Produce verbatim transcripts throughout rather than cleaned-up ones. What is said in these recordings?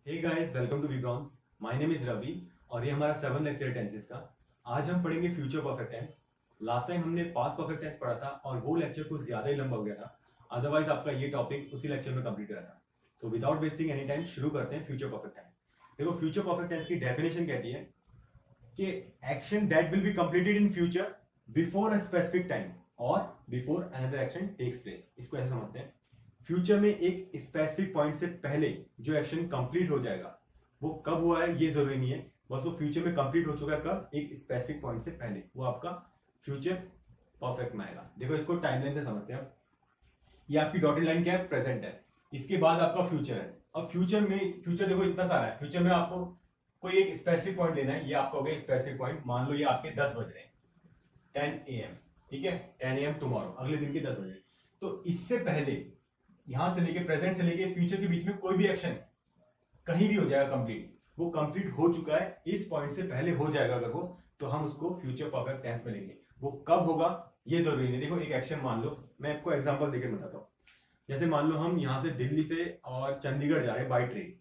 Hey guys, welcome to vBronze। My name is Ravi और ये हमारा सेवन लेक्चर टेंसेस का। आज हम पढ़ेंगे future perfect tense. Last time हमने पास्ट परफेक्ट टेंस पढ़ा था और वो लेक्चर कुछ ज्यादा ही लंबा हो गया था। अदरवाइज आपका ये टॉपिक उसी लेक्चर में कंप्लीट करा था। तो विदाउट वेस्टिंग एनी टाइम शुरू करते हैं फ्यूचर परफेक्ट टेंस। देखो, फ्यूचर परफेक्ट टेंस की डेफिनेशन कहती है कि action that will be completed in future before a specific time और before another action takes place. इसको ऐसे समझते हैं, फ्यूचर में एक स्पेसिफिक पॉइंट से पहले जो एक्शन कंप्लीट हो जाएगा वो कब हुआ है ये जरूरी नहीं है, बस वो फ्यूचर में कंप्लीट हो चुका है कब, एक स्पेसिफिक पॉइंट से पहले, वो आपका फ्यूचर परफेक्ट में आएगा। देखो, इसको टाइमलाइन से समझते हैं। ये आपकी डॉटेड लाइन क्या है, प्रेजेंट है, इसके बाद आपका फ्यूचर है। अब फ्यूचर में फ्यूचर देखो इतना सारा है, फ्यूचर में आपको कोई एक स्पेसिफिक पॉइंट लेना है। ये आपका हो गया स्पेसिफिक पॉइंट। मान लो ये आपके दस बज रहे हैं, टेन ए एम, ठीक है, टेन ए एम टुमारो, अगले दिन के दस बजे। तो इससे पहले यहां से लेके प्रेजेंट से लेके इस फ्यूचर के बीच में कोई भी एक्शन कहीं भी हो जाएगा कंप्लीट, वो कंप्लीट हो चुका है, इस पॉइंट से पहले हो जाएगा अगर वो, तो हम उसको फ्यूचर परफेक्ट टेंस में लेंगे। वो कब होगा ये जरूरी नहीं। देखो, एक एक्शन मान लो, मैं आपको एग्जांपल देकर बताता हूँ। जैसे मान लो हम यहाँ से दिल्ली से और चंडीगढ़ जा रहे हैं बाई ट्रेन।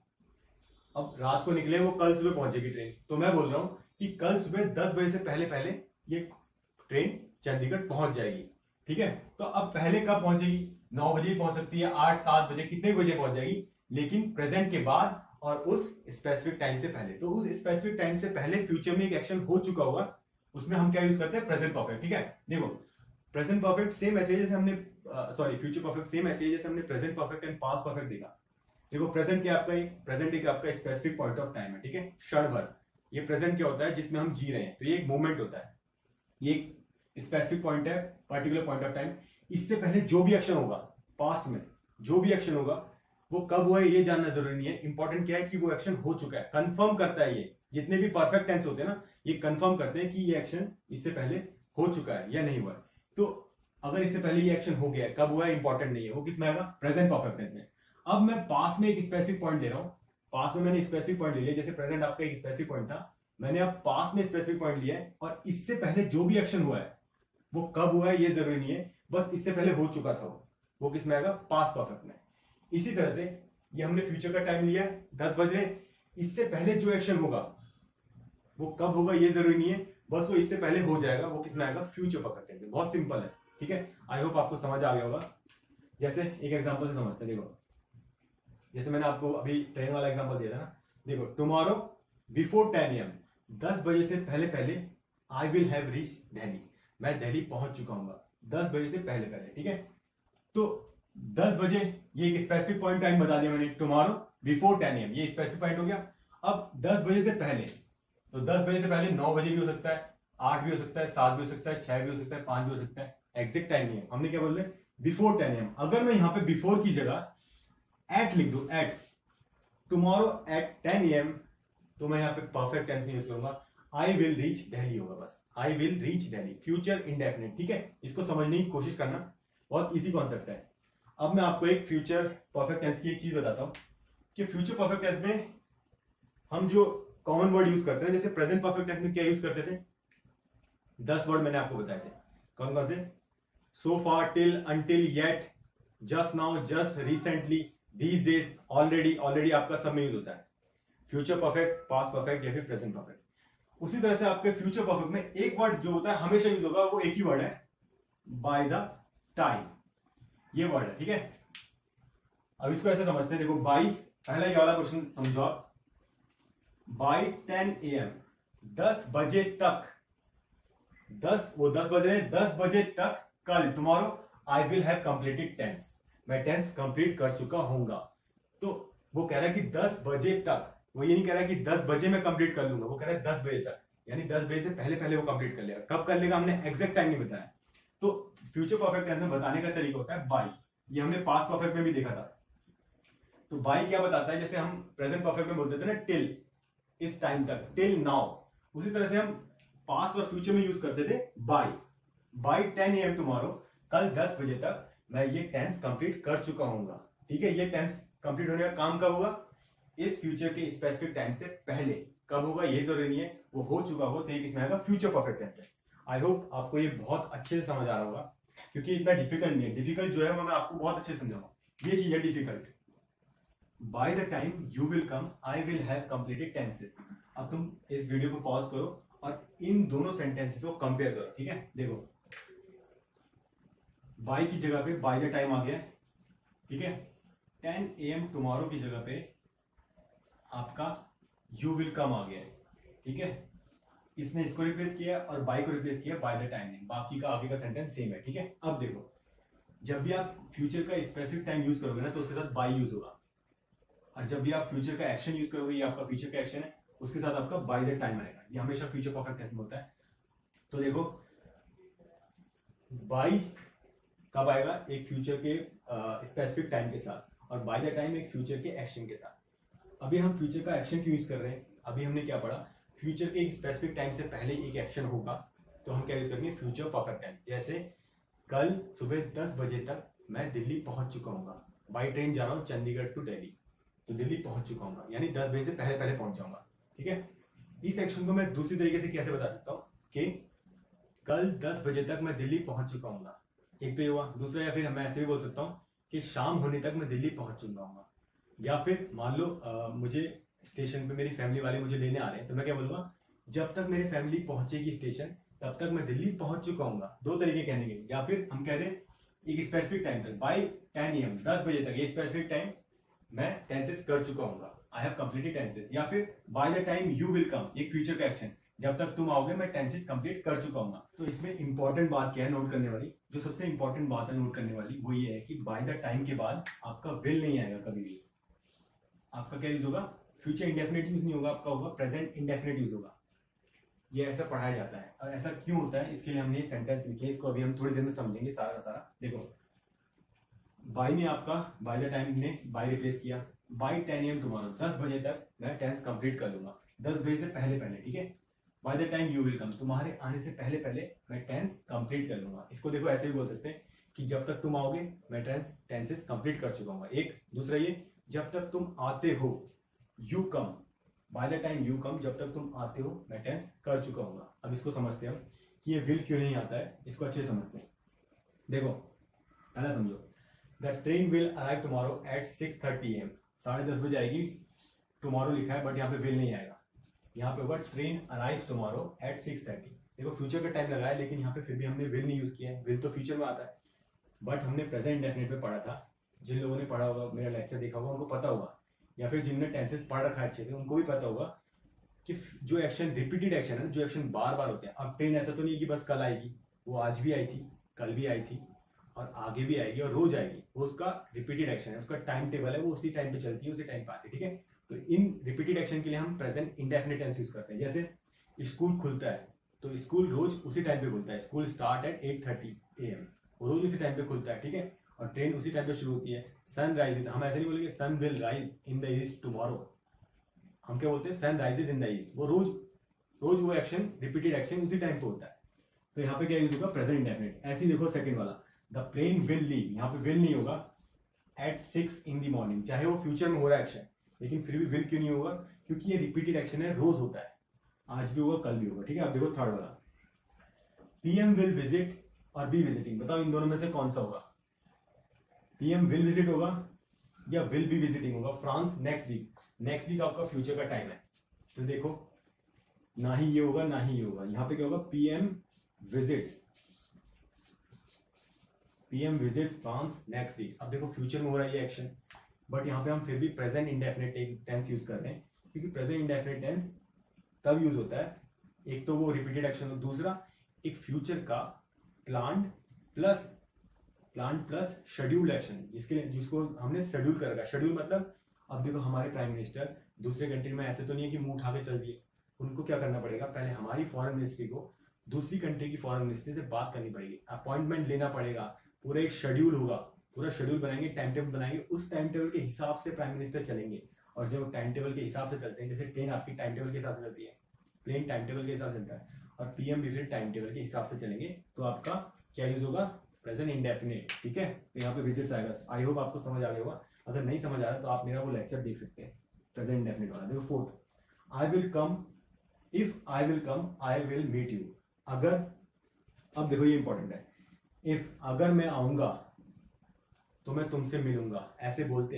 अब रात को निकले, वो कल सुबह पहुंचेगी ट्रेन। तो मैं बोल रहा हूँ कि कल सुबह दस बजे से पहले पहले ये ट्रेन चंडीगढ़ पहुंच जाएगी, ठीक है। तो अब पहले कब पहुंचेगी, नौ बजे पहुंच सकती है, आठ सात बजे, कितने बजे पहुंच जाएगी, लेकिन प्रेजेंट के बाद और उस स्पेसिफिक टाइम से पहले। तो उस स्पेसिफिक टाइम से पहले फ्यूचर में एक एक्शन हो चुका होगा, उसमें हम क्या यूज करते हैं, प्रेजेंट परफेक्ट, ठीक है। देखो, प्रेजेंट परफेक्ट सेम ऐसे जैसे हमने सॉरी फ्यूचर परफेक्ट सेम ऐसे जैसे हमने present perfect and past perfect देखा। देखो, प्रेजेंट क्या आपका एक प्रेजेंट एक आपका स्पेसिफिक पॉइंट ऑफ टाइम है, ठीक है, क्षण भर। ये प्रेजेंट क्या होता है, जिसमें हम जी रहे हैं, तो ये एक मोमेंट होता है, ये एक स्पेसिफिक पॉइंट है, पर्टिकुलर पॉइंट ऑफ टाइम। इससे पहले जो भी एक्शन होगा, पास्ट में जो भी एक्शन होगा वो कब हुआ है ये जानना जरूरी नहीं है। इंपॉर्टेंट क्या है कि वो एक्शन हो चुका है, कंफर्म करता है। ये जितने भी परफेक्ट टेंस होते हैं ना, ये कंफर्म करते हैं कि ये एक्शन इससे पहले हो चुका है या नहीं हुआ है। तो अगर इससे पहले ये एक्शन हो गया है, कब हुआ है इंपॉर्टेंट नहीं है, वो किस में आएगा, प्रेजेंट परफेक्ट टेंस में। अब मैं पास में एक स्पेसिफिक पॉइंट ले रहा हूं, पास में मैंने स्पेसिफिक पॉइंट ले लिया, जैसे प्रेजेंट आपका एक स्पेसिफिक पॉइंट था, मैंने अब पास में स्पेसिफिक पॉइंट लिया है, और इससे पहले जो भी एक्शन हुआ है वो कब हुआ है ये जरूरी नहीं है, बस इससे पहले हो चुका था वो वो किस में आएगा, पास्ट परफेक्ट में। इसी तरह से ये हमने फ्यूचर का टाइम लिया है, दस बज रहे, इससे पहले जो एक्शन होगा वो कब होगा ये जरूरी नहीं है, बस वो इससे पहले हो जाएगा, वो किस में आएगा, फ्यूचर परफेक्ट। बहुत सिंपल है, ठीक है। आई होप आपको समझ आ गया होगा। जैसे एक एग्जांपल से समझते हैं। देखो, जैसे मैंने आपको अभी ट्रेन वाला एग्जांपल दिया था ना। देखो, tomorrow before ten A M, दस बजे से पहले पहले I will have reach Delhi, मैं दिल्ली पहुंच चुका हूं दस बजे से पहले पहले, ठीक है। तो दस बजे ये एक स्पेसिफिक पॉइंट टाइम बता दिया मैंने, tomorrow before ten A M, ये स्पेसिफिक पॉइंट हो गया। अब दस बजे से पहले, तो दस बजे से पहले नौ बजे भी हो सकता है, आठ भी हो सकता है, सात भी हो सकता है, छह भी हो सकता है, पांच भी हो सकता है, एग्जैक्ट टाइम नहीं है। हमने क्या बोल रहे, बिफोर टेन ए एम। अगर मैं यहाँ पे बिफोर की जगह एट लिख दूं, at tomorrow at ten A M, तो मैं यहाँ पे परफेक्ट टेंस नहीं यूज करूंगा, आई विल रीच दिल्ली होगा, बस I will reach Delhi, future indefinite, ठीक है। इसको समझने की कोशिश करना, बहुत इजी कॉन्सेप्ट है। अब मैं आपको एक फ्यूचर परफेक्ट टेंस की एक चीज बताता हूं कि फ्यूचर परफेक्ट टेंस में हम जो कॉमन वर्ड यूज करते हैं, जैसे प्रेजेंट परफेक्ट टेंस में क्या यूज करते थे, दस वर्ड मैंने आपको बताए थे। कौन कौन से, so far, till, until, yet, just now, just, recently, these days, already. Already आपका सब में यूज होता है, फ्यूचर परफेक्ट, पास्ट परफेक्ट या फिर प्रेजेंट परफेक्ट। उसी तरह से आपके फ्यूचर परफेक्ट में एक वर्ड जो होता है हमेशा यूज होगा, वो एक ही वर्ड है, बाय द टाइम, ये वर्ड है, ठीक है। अब इसको ऐसे समझते हैं। देखो, बाई, पहला ये वाला क्वेश्चन समझो आप, बाई टेन ए एम, दस बजे तक, दस वो दस बज रहे हैं, दस बजे तक कल, tomorrow, I will have completed tense, मैं टेंस कंप्लीट कर चुका होऊंगा। तो वो कह रहा है कि दस बजे तक, वो ये नहीं कह रहा है कि दस बजे मैं कंप्लीट कर लूंगा, वो कह रहा है दस बजे तक, यानी दस बजे से पहले पहले वो कंप्लीट कर लेगा। कब कर लेगा हमने एग्जैक्ट टाइम नहीं बताया। तो फ्यूचर परफेक्ट टेंस में बताने का तरीका होता है बाई, ये हमने पास्ट परफेक्ट में भी देखा था। तो बाई क्या बताता है, जैसे हम प्रेजेंट परफेक्ट में बोलते थे ना, टिल, इस टाइम तक, टिल नाउ, उसी तरह से हम पास्ट और फ्यूचर में यूज करते थे by, by ten A M tomorrow, कल दस बजे तक मैं ये टेंस कंप्लीट कर चुका हूंगा, ठीक है। ये टेंस कंप्लीट होने का काम कब होगा, इस फ्यूचर के स्पेसिफिक टाइम से पहले। कब होगा ये जरूरी नहीं है, वो हो चुका हो, तो एक इसमें आएगा future perfect tense. I hope आपको ये बहुत अच्छे से समझ आ रहा होगा, क्योंकि इतना डिफिकल्ट नहीं है। डिफिकल्ट जो है वो मैं आपको बहुत अच्छे से समझाऊंगा, ये चीज है difficult. By the time you will come I will have completed tenses. अब तुम इस वीडियो को पॉज करो और इन दोनों सेंटेंसेस को कंपेयर करो, ठीक है। देखो बाय की जगह पे बाय द टाइम आ गया, ठीक है। टेन ए एम टुमारो की जगह पे आपका यू विल कम आ गया, ठीक है। इसने इसको रिप्लेस किया और बाय को रिप्लेस किया बाय द टाइम ने, बाकी का आगे का सेंटेंस सेम है, ठीक है। अब देखो जब भी आप फ्यूचर का स्पेसिफिक टाइम यूज करोगे ना तो उसके साथ बाय यूज होगा, और जब भी आप फ्यूचर का एक्शन यूज करोगे, ये आपका फ्यूचर का एक्शन है, उसके साथ आपका बाय द टाइम आएगा। ये हमेशा फ्यूचर परफेक्ट टेंस में होता है। तो देखो बाय कब आएगा, एक फ्यूचर के स्पेसिफिक टाइम के साथ, और बाय द टाइम एक फ्यूचर के एक्शन के साथ। अभी हम फ्यूचर का एक्शन क्यों यूज कर रहे हैं, अभी हमने क्या पढ़ा, फ्यूचर के एक स्पेसिफिक टाइम से पहले एक एक्शन होगा तो हम क्या यूज करेंगे, फ्यूचर परफेक्ट टेंस। जैसे कल सुबह दस बजे तक मैं दिल्ली पहुंच चुका हूँ, बाई ट्रेन जा रहा हूँ चंडीगढ़ टू दिल्ली, तो दिल्ली पहुंच चुका हूँ, यानी दस बजे से पहले पहले पहुंच जाऊंगा, ठीक है। इस एक्शन को मैं दूसरी तरीके से कैसे बता सकता हूँ कि कल दस बजे तक मैं दिल्ली पहुंच चुका हूँ, एक तो ये हुआ। दूसरा, या फिर मैं ऐसे भी बोल सकता हूँ कि शाम होने तक मैं दिल्ली पहुंच चुका हूँ। या फिर मान लो आ, मुझे स्टेशन पे मेरी फैमिली वाले मुझे लेने आ रहे हैं, तो मैं क्या बोलूंगा, जब तक मेरी फैमिली पहुंचेगी स्टेशन तब तक मैं दिल्ली पहुंच चुका हूँ। दो तरीके कहने के। या फिर हम कह रहे हैं एक स्पेसिफिक टाइम तक, बाई टेन ए एम, दस बजे तक, ये स्पेसिफिक टाइम मैं टेंसेस कर चुका हूँ, आई हैव कंप्लीटेड टेंसेस। या फिर by the time you will come, एक फ्यूचर का एक्शन, जब तक तुम आओगे मैं टेंसेस कंप्लीट कर चुका हूँ। तो इसमें इंपॉर्टेंट बात क्या है नोट करने वाली, जो सबसे इंपॉर्टेंट बात है नोट करने वाली, वो ये है कि बाय द टाइम के बाद आपका विल नहीं आएगा कभी भी। आपका क्या यूज होगा, फ्यूचर इंडेफिनिट यूज नहीं होगा, आपका होगा प्रेजेंट इंडेफिनिट यूज होगा। ये ऐसा पढ़ाया जाता है, और ऐसा क्यों होता है इसके लिए हमने सेंटेंस लिखे, इसको अभी हम थोड़ी देर में समझेंगे सारा का सारा। देखो बाय ने आपका बाय द टाइम ने बाय रिप्लेस किया, बाय टेन एम टुमारो, दस बजे तक मैं टेंस कंप्लीट कर लूंगा, दस बजे से पहले पहले, ठीक है। By the time you will come, तुम्हारे आने से पहले पहले मैं टेंस कंप्लीट कर लूंगा। इसको देखो ऐसे भी बोल सकते हैं कि जब तक तुम आओगे मैं टेंस टेंसेस कंप्लीट कर चुका हूँ। एक दूसरा ये, जब तक तुम आते हो, you come, by the time you come, जब तक तुम आते हो मैं टेंस कर चुका हूँ। अब इसको समझते हैं हम कि ये विल क्यों नहीं आता है, इसको अच्छे से समझते हैं। देखो पहला समझो, the train will arrive tomorrow at six thirty AM, साढ़े दस बजे आएगी, टुमारो लिखा है बट यहाँ पे विल नहीं आएगा, यहाँ पे होगा train arrives tomorrow at six thirty. देखो फ्यूचर का टाइम लगाया, लेकिन यहाँ पे फिर भी हमने विल नहीं यूज किया है, विल तो फ्यूचर में आता है, बट हमने प्रेजेंट इंडेफिनिट में पढ़ा था। जिन लोगों ने पढ़ा होगा, मेरा लेक्चर देखा होगा, उनको पता होगा, या फिर जिनने टेंसेस पढ़ रखा है अच्छे से उनको भी पता होगा कि जो एक्शन रिपीटेड एक्शन है, जो एक्शन बार बार होते हैं। अब ट्रेन ऐसा तो नहीं है कि बस कल आएगी, वो आज भी आई थी, कल भी आई थी, और आगे भी आएगी, और रोज आएगी। वो उसका रिपीटेड एक्शन है, उसका टाइम टेबल है, वो उसी टाइम पे चलती है, उसी टाइम पे आती है, ठीक है। तो इन रिपीटेड एक्शन के लिए हम प्रेजेंट इंडेफिनिट टेंस यूज करते हैं। जैसे स्कूल खुलता है, तो स्कूल रोज उसी टाइम पे खुलता है, school start at eight thirty A M, वो रोज उसी टाइम पे खुलता है, ठीक है। और ट्रेन उसी टाइम पे शुरू होती है। सन राइजेस, हम ऐसे नहीं बोलेंगे sun will rise in the east tomorrow, हम क्या बोलते हैं sun rises in the east. वो रोज रोज वो एक्शन, रिपीटेड एक्शन उसी टाइम पे होता है। तो यहाँ पे क्या यूज होगा, प्रेजेंट इंडेफिनिट। ऐसे ही देखो सेकंड वाला, द प्लेन विल लीव, यहाँ पे विल नहीं होगा, at six in the morning, चाहे वो फ्यूचर में हो रहा है एक्शन, लेकिन फिर भी विल क्यों नहीं होगा, क्योंकि ये रिपीटेड एक्शन है, रोज होता है, आज भी होगा कल भी होगा, ठीक है। अब देखो थर्ड वाला, पीएम विल विजिट और बी विजिटिंग, बताओ इन दोनों में से कौन सा होगा, पीएम विल विजिट होगा या विल बी विजिटिंग होगा। France next week, next week आपका फ्यूचर का टाइम है, तो देखो ना ही ये होगा ना ही ये होगा, यहाँ पे क्या होगा, PM visits, PM visits France next week. अब देखो फ्यूचर में हो रहा है ये एक्शन, बट यहाँ पे हम फिर भी प्रेजेंट इंडेफिनिट टेंस यूज कर रहे हैं, क्योंकि प्रेजेंट इंडेफिनिट टेंस तब यूज होता है, एक तो वो रिपीटेड एक्शन हो, दूसरा एक फ्यूचर का planned plus plan plus scheduled action, जिसके लिए जिसको हमने शेड्यूल कर रखा है। शेड्यूल मतलब, अब देखो हमारे प्राइम मिनिस्टर दूसरे कंट्री में ऐसे तो नहीं है कि मुंह उठा के चल दिए, उनको क्या करना पड़ेगा, पहले हमारी फॉरेन मिनिस्ट्री को दूसरी कंट्री की फॉरेन मिनिस्ट्री से बात करनी पड़ेगी, अपॉइंटमेंट लेना पड़ेगा, पूरा एक शेड्यूल होगा, पूरा शेड्यूल बनाएंगे, टाइम टेबल बनाएंगे, उस टाइम टेबल के हिसाब से प्राइम मिनिस्टर चलेंगे। और जब टाइम टेबल के हिसाब से चलते हैं, जैसे ट्रेन आपकी टाइम टेबल के हिसाब से चलती है, प्लेन टाइम टेबल के हिसाब से चलता है, और पीएम भी फिर टाइम टेबल के हिसाब से चलेंगे, तो आपका क्या यूज होगा, प्रेजेंट इंडेफिनिट, ठीक है। तो यहाँ पे विजिट्स आएगा। आई होप आपको समझ आ गया होगा, अगर नहीं समझ आ रहा तो आप मेरा वो लेक्चर देख सकते हैं प्रेजेंट इंडेफिनिट वाला। देखो fourth, I will come, if I will come I will meet you, अगर, अब देखो ये इंपॉर्टेंट है, इफ अगर मैं आऊंगा तो मैं तुमसे मिलूंगा, ऐसे बोलते हैं,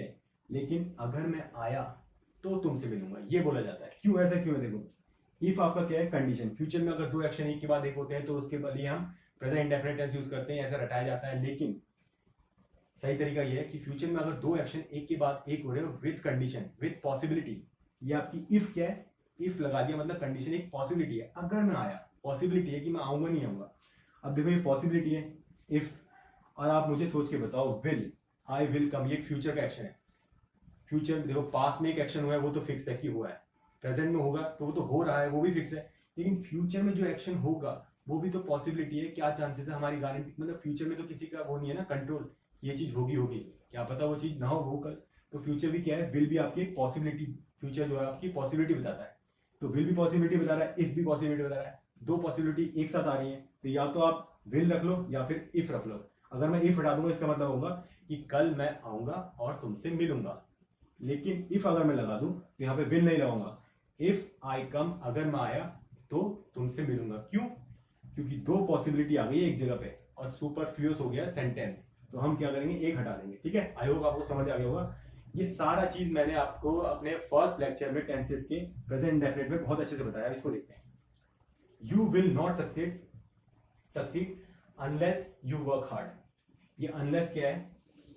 लेकिन अगर मैं आया तो तुमसे मिलूंगा, ये बोला जाता है। क्यों ऐसा क्यों है? देखो, इफ आपका क्या है कंडीशन, फ्यूचर में अगर दो एक्शन एक के बाद एक होते हैं तो उसके लिए हम प्रेजेंट इंडेफिनिट टेंस यूज करते हैं, ऐसा रटाया जाता है। लेकिन सही तरीका ये है कि फ्यूचर में अगर दो एक्शन एक के बाद एक हो रहे हो विद कंडीशन, विद पॉसिबिलिटी, ये आपकी इफ क्या है, इफ लगा दिया मतलब कंडीशन एक पॉसिबिलिटी है। अगर मैं आया, पॉसिबिलिटी है कि मैं आऊंगा नहीं आऊंगा। अब देखो ये पॉसिबिलिटी है इफ, और आप मुझे सोच के बताओ विल, आई विल कम, ये फ्यूचर का एक्शन है। फ्यूचर देखो, पास में एक एक्शन हुआ है वो तो फिक्स है कि हुआ है, प्रेजेंट में होगा तो वो तो हो रहा है वो भी फिक्स है, लेकिन फ्यूचर में जो एक्शन होगा वो भी तो पॉसिबिलिटी है। क्या चांसेस है, हमारी गारंटी, मतलब फ्यूचर में तो किसी का वो नहीं है ना कंट्रोल, ये चीज होगी होगी, क्या पता वो चीज ना हो वो कल। तो फ्यूचर भी क्या है, विल भी आपकी एक पॉसिबिलिटी, फ्यूचर जो है आपकी पॉसिबिलिटी बताता है। तो विल भी पॉसिबिलिटी बता रहा है, इफ भी पॉसिबिलिटी बता रहा है, दो पॉसिबिलिटी एक साथ आ रही है, तो या तो आप विल रख लो या फिर इफ रख लो। अगर मैं इफ हटा दूंगा इसका मतलब होगा कि कल मैं आऊंगा और तुमसे मिलूंगा, लेकिन इफ अगर मैं लगा दूं तो यहाँ पे विल नहीं लगाऊंगा। इफ आई कम, अगर मैं आया तो तुमसे मिलूंगा। क्यों? क्योंकि दो पॉसिबिलिटी आ गई एक जगह पे और सुपरफ्लुअस हो गया सेंटेंस, तो हम क्या करेंगे, एक हटा देंगे। ठीक है, आई होप आपको समझ आ गया होगा। ये सारा चीज मैंने आपको अपने फर्स्ट लेक्चर में टेंसेस के प्रेजेंट इंडेफिनिट में बहुत अच्छे से बताया। इसको देखते हैं। You will not succeed succeed unless you work hard. ये अनलेस क्या है,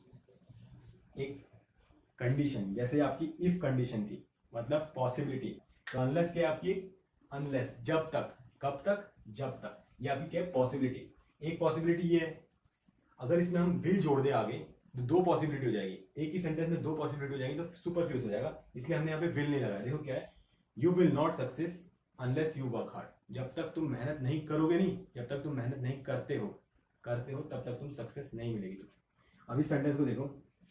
एक कंडीशन, जैसे आपकी इफ कंडीशन थी मतलब पॉसिबिलिटी, तो अनलेस क्या है आपकी, अनलेस जब तक, कब तक, जब तक, ये आपकी क्या है पॉसिबिलिटी। एक पॉसिबिलिटी ये है, अगर इसमें हम विल जोड़ दे आगे तो दो पॉसिबिलिटी हो जाएगी, एक ही सेंटेंस में दो पॉसिबिलिटी हो जाएगी तो सुपरफ्लुअस हो जाएगा, इसलिए हमने यहाँ पे विल नहीं लगाया। देखो क्या है, you will not success unless you work hard. जब तक तुम मेहनत नहीं करोगे, नहीं, जब तक तुम मेहनत नहीं करते हो करते हो तब तक तुम सक्सेस नहीं मिलेगी तुम्हें। अब इस सेंटेंस को देखो,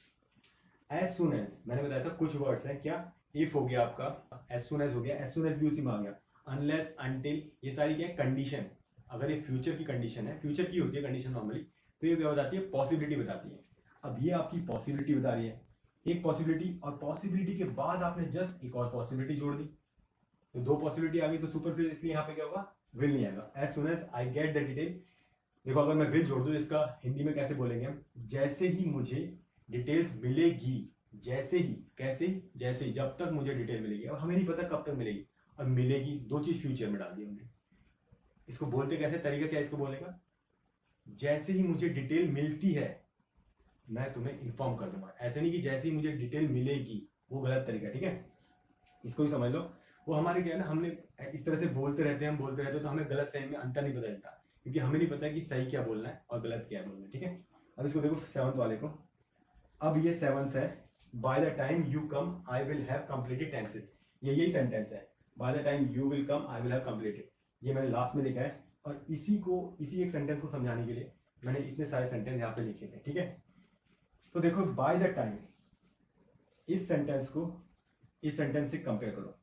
एज सुन एज, मैंने बताया था कुछ वर्ड्स हैं, क्या, इफ हो गया आपका, एज सुन एज हो गया, एज सुन एज भी उसी में आ गया, अनलेस, अनटिल, ये सारी क्या है कंडीशन। अगर ये फ्यूचर की कंडीशन है, फ्यूचर की होती है कंडीशन नॉर्मली, तो ये क्या बताती है, पॉसिबिलिटी बताती है। अब ये आपकी पॉसिबिलिटी बता रही है, एक पॉसिबिलिटी, और पॉसिबिलिटी के बाद आपने जस्ट एक और पॉसिबिलिटी जोड़ दी, तो दो पॉसिबिलिटी आ गई तो सुपरफ्लुअस, इसलिए यहाँ पे क्या होगा, विल नहीं आएगा। As soon as I get the detail, देखो अगर मैं विल जोड़ दूं इसका हिंदी में कैसे बोलेंगे हम, जैसे ही मुझे डिटेल्स मिलेगी, जैसे ही, कैसे, जैसे ही, जब तक मुझे डिटेल मिलेगी, और हमें नहीं पता कब तक मिलेगी, और मिलेगी, दो चीज फ्यूचर में डाल दी हमने। इसको बोलते कैसे, तरीका क्या है इसको बोलने का, जैसे ही मुझे डिटेल मिलती है मैं तुम्हें इन्फॉर्म कर दूंगा, ऐसे नहीं कि जैसे ही मुझे डिटेल मिलेगी, वो गलत तरीका। ठीक है, इसको भी समझ लो। वो हमारे क्या है ना, हमने इस तरह से बोलते रहते हैं, हम बोलते रहते हैं तो हमें गलत सही में अंतर नहीं पता चलता, क्योंकि हमें नहीं पता कि सही क्या बोलना है और गलत क्या बोलना है। ठीक है, अब इसको देखो सेवंथ वाले को, अब ये सेवंथ है, by the time you come I will have completed tenses, ये यही सेंटेंस है, by the time you will come I will have completed, ये मैंने लास्ट में लिखा है, और इसी को, इसी एक सेंटेंस को समझाने के लिए मैंने इतने सारे सेंटेंस यहाँ पे लिखे थे। ठीक है, तो देखो बाय द टाइम, इस सेंटेंस को इस सेंटेंस से कंपेयर करो,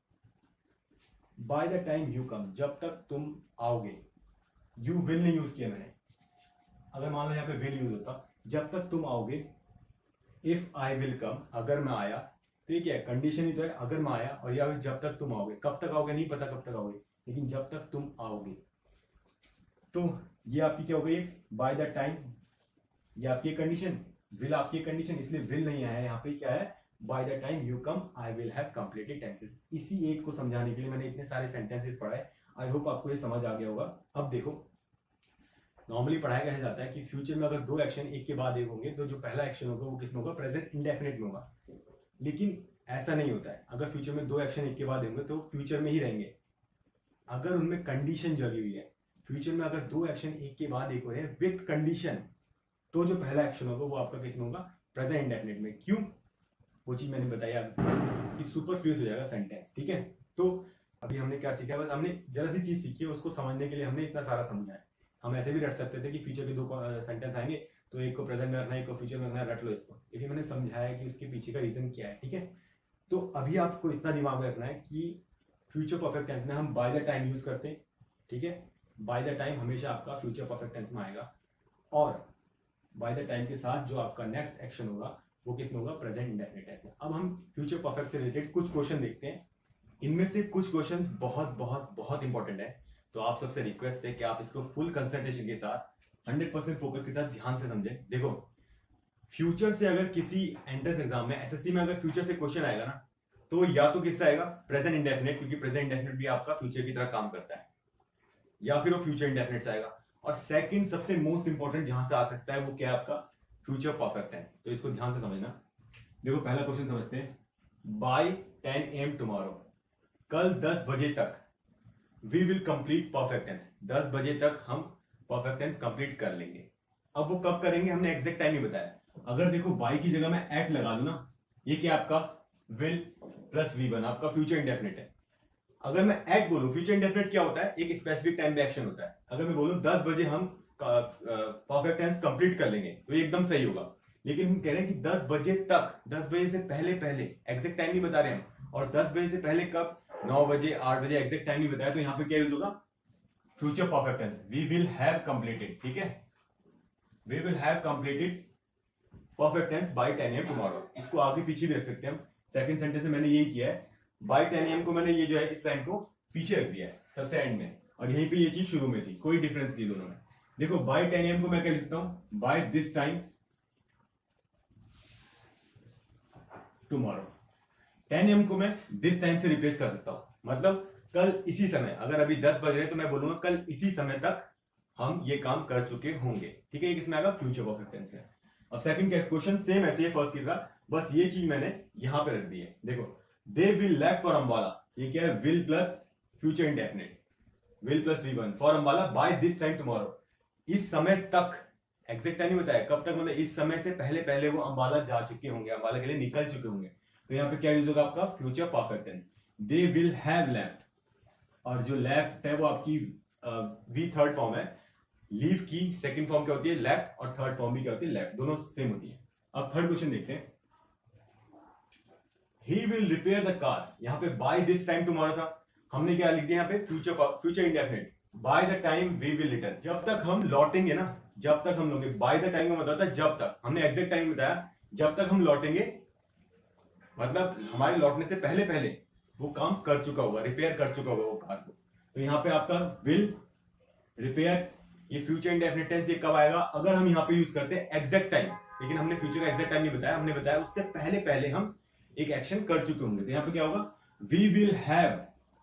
by the time you come, जब तक तुम आओगे, यू विल नहीं यूज किया मैंने, अगर मान लो यहाँ पे विल यूज होता, जब तक तुम आओगे, इफ आई विल कम, अगर मैं आया, तो ये क्या है, कंडीशन ही तो है, अगर मैं आया, और या जब तक तुम आओगे, कब तक आओगे नहीं पता कब तक आओगे, लेकिन जब तक तुम आओगे, तो ये आपकी क्या हो गई, बाय द टाइम, ये आपकी कंडीशन, विल आपकी कंडीशन, इसलिए विल नहीं आया, यहाँ पे क्या है, by the time you come I will have completed tenses. इसी एक को समझाने के लिए मैंने इतने सारे सेंटेंसेस पढ़ाए, आई होप आपको ये समझ आ गया होगा। अब देखो, नॉर्मली पढ़ाया कैसे जाता है कि फ्यूचर में अगर दो एक्शन एक के बाद एक होंगे तो जो पहला एक्शन होगा वो किसमें होगा, प्रेजेंट इंडेफिनिट में होगा, लेकिन ऐसा नहीं होता है। अगर फ्यूचर में दो एक्शन एक के बाद होंगे तो फ्यूचर में ही रहेंगे, अगर उनमें कंडीशन जगी हुई है। फ्यूचर में अगर दो एक्शन एक के बाद एक हो रहे हैं विद कंडीशन, तो जो पहला एक्शन होगा वो आपका किसमें होगा, प्रेजेंट इंडेफिनिट में। क्यों, वो चीज मैंने बताया कि सुपरफ्लुअस हो जाएगा सेंटेंस। ठीक है, तो अभी हमने क्या सीखा, बस हमने जरा सी चीज सीखी है, उसको समझने के लिए हमने इतना सारा समझा है। हम ऐसे भी रट सकते थे कि फ्यूचर के दो सेंटेंस आएंगे तो एक को प्रेजेंट में रखना है, एक को फ्यूचर में रखना है, रट लो इसको, लेकिन मैंने समझाया कि उसके पीछे का रीजन क्या है। ठीक है, तो अभी आपको इतना दिमाग में रखना है कि फ्यूचर परफेक्ट टेंस में हम बाय द टाइम यूज करते हैं। ठीक है, बाय द टाइम हमेशा आपका फ्यूचर परफेक्ट टेंस में आएगा, और बाय द टाइम के साथ जो आपका नेक्स्ट एक्शन होगा वो किसमें होगा, प्रेजेंट इंडेफिनिट टेंस में। अब हम फ्यूचर परफेक्ट से रिलेटेड कुछ क्वेश्चन देखते हैं, इनमें से कुछ क्वेश्चंस बहुत बहुत बहुत इंपॉर्टेंट है, तो आप सबसे रिक्वेस्ट है कि आप इसको फुल कंसंट्रेशन के साथ, हंड्रेड परसेंट फोकस के साथ ध्यान से समझें। देखो, फ्यूचर से अगर किसी एंट्रेंस एग्जाम में एसएससी में अगर फ्यूचर से क्वेश्चन आएगा ना, तो या तो किससे आएगा, प्रेजेंट इंडेफिनिट, क्योंकि प्रेजेंट इंडेफिनिट भी आपका फ्यूचर की तरह काम करता है, या फिर वो फ्यूचर इंडेफिनिट से आएगा। और सेकंड सबसे मोस्ट इंपॉर्टेंट जहां से आ सकता है वो क्या है, आपका फ्यूचर परफेक्ट टेंस। तो इसको ध्यान से समझना। देखो पहला क्वेश्चन समझते हैं। By ten A M tomorrow, कल दस बजे तक we will complete perfect tense, दस बजे तक हम परफेक्ट टेंस कंप्लीट कर लेंगे। अब वो कब करेंगे हमने एग्जैक्ट टाइम ही बताया। अगर देखो बाय की जगह मैं एट लगा दूं ना, ये क्या आपका विल प्लस वी वन, आपका फ्यूचर इंडेफिनिट है। अगर मैं एट बोलूं, फ्यूचर इंडेफिनिट क्या होता है, एक स्पेसिफिक टाइम पे एक्शन होता है। अगर मैं बोलूं दस बजे हम परफेक्ट टेंस कंप्लीट कर लेंगे, तो ये एकदम सही होगा। लेकिन हम कह रहे हैं कि दस बजे तक, दस बजे से पहले पहले, एग्जैक्ट टाइम नहीं बता रहे हम। और दस बजे से पहले कब, नौ बजे, आठ बजे, एग्जैक्ट टाइम नहीं बताया। तो यहाँ पे क्या यूज होगा, future perfect tense, we will have completed. ठीक है, we will have completed perfect tense by ten A M tomorrow. इसको आगे पीछे भी रख सकते हैं हम। सेकंड सेंटेंस में मैंने यही किया है, बाय टेन ए एम को मैंने ये जो है इस लाइन को पीछे रख दिया है सबसे एंड में, और यहीं पे ये चीज शुरू में थी, कोई डिफरेंस नहीं दोनों में। देखो बाय टेन ए एम को मैं क्या लिखता हूं, by this time tomorrow. Ten A M को मैं दिस टाइम से रिप्लेस कर सकता हूं, मतलब कल इसी समय। अगर अभी दस बज रहे तो मैं बोलूंगा कल इसी समय तक हम ये काम कर चुके होंगे। ठीक है, ये किसमें आएगा, फ्यूचर परफेक्ट टेंस में। अब सेकंड क्वेश्चन सेम ऐसे है फर्स्ट की तरह, बस ये चीज मैंने यहां पे रख दी है। देखो they will left for Ambala, ये क्या है, will plus future indefinite, will plus V one for Ambala by this time tomorrow. इस समय तक, एग्जैक्ट टाइम नहीं बताया कब तक, मतलब इस समय से पहले पहले वो अंबाला जा चुके होंगे, अंबाला के लिए निकल चुके होंगे। तो यहाँ पे क्या यूज होगा आपका future perfect tense, they will have left. और जो लेफ्ट है वो आपकी वी थर्ड फॉर्म है, लीव की सेकंड फॉर्म क्या होती है, लेफ्ट, और थर्ड फॉर्म भी क्या होती है, लेफ्ट, दोनों सेम होती है। अब थर्ड क्वेश्चन देखते हैं। He will repair the car, यहाँ पे by this time tomorrow था, हमने क्या लिख दिया यहाँ पे, future future indefinite, by the time we will return, जब तक हम लौटेंगे ना, जब तक हम लौटेंगे। by the time का मतलब था जब तक, हमने एग्जैक्ट टाइम बताया, जब तक हम लौटेंगे, मतलब हमारे लौटने से पहले पहले वो काम कर चुका होगा, रिपेयर कर चुका होगा वो कार को। तो यहाँ पे आपका will रिपेयर, ये फ्यूचर इंडेफिनिट टेंस, ये कब आएगा, अगर हम यहाँ पे यूज करते हैं एग्जैक्ट टाइम। लेकिन हमने फ्यूचर का एग्जैक्ट टाइम नहीं बताया, हमने बताया उससे पहले पहले हम एक एक्शन कर चुके होंगे। तो यहाँ पे क्या होगा, we will have